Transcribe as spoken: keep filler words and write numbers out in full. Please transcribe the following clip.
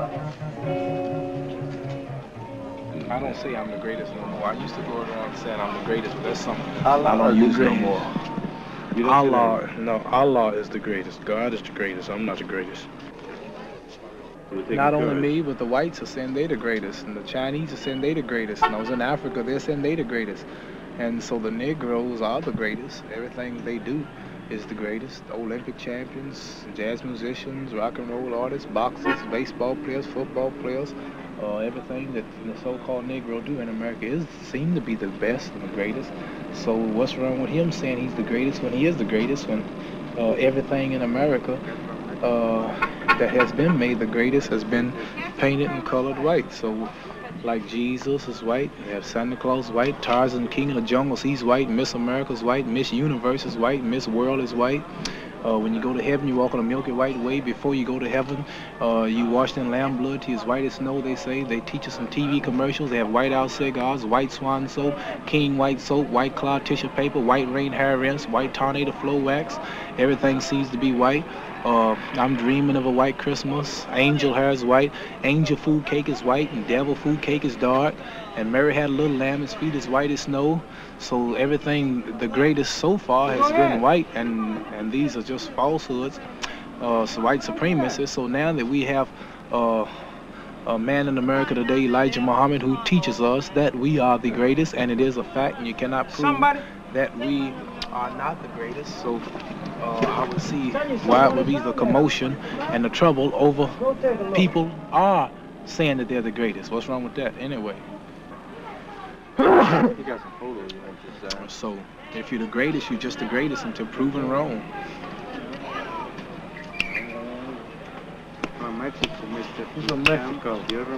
I don't say I'm the greatest no more. I used to go around saying I'm the greatest, but that's something Allah I don't is the use no greatest. more. You don't say Allah, that. no, Allah is the greatest. God is the greatest. I'm not the greatest. We're taking Not only turns. me, but the whites are saying they the greatest, and the Chinese are saying they the greatest. And I was in Africa, they're saying they the greatest. And so the Negroes are the greatest. Everything they do is the greatest. Olympic champions, jazz musicians, rock and roll artists, boxers, baseball players, football players. Uh, everything that the so-called Negro do in America is seem to be the best and the greatest. So what's wrong with him saying he's the greatest when he is the greatest when uh, everything in America uh, that has been made the greatest has been painted and colored white. So like Jesus is white, you have Santa Claus white, Tarzan King of the Jungles, he's white, Miss America's white, Miss Universe is white, Miss World is white. Uh, when you go to heaven, you walk on a milky white way. Before you go to heaven, uh, you washed in lamb blood to as white as snow, they say. They teach us in T V commercials. They have white out cigars, white swan soap, king white soap, white cloud tissue paper, white rain hair rinse, white tornado flow wax. Everything seems to be white. Uh, I'm dreaming of a white Christmas. Angel hair is white. Angel food cake is white. And devil food cake is dark. And Mary had a little lamb. His feet is white as snow. So everything, the greatest so far has been white. And, and these are just falsehoods. Uh, so white supremacists. So now that we have uh, a man in America today, Elijah Muhammad, who teaches us that we are the greatest. And it is a fact. And you cannot prove Somebody. that we are not the greatest. So uh, I would see why it would be the commotion and the trouble over people are saying that they're the greatest. What's wrong with that anyway? You got some photos you want to sign. So if you're the greatest, you're just the greatest until proven wrong. From Mexico, Mister From Mexico.